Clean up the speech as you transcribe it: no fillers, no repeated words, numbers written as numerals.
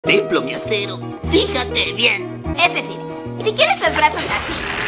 Templo, mi acero. Fíjate bien. Es decir, si quieres los brazos así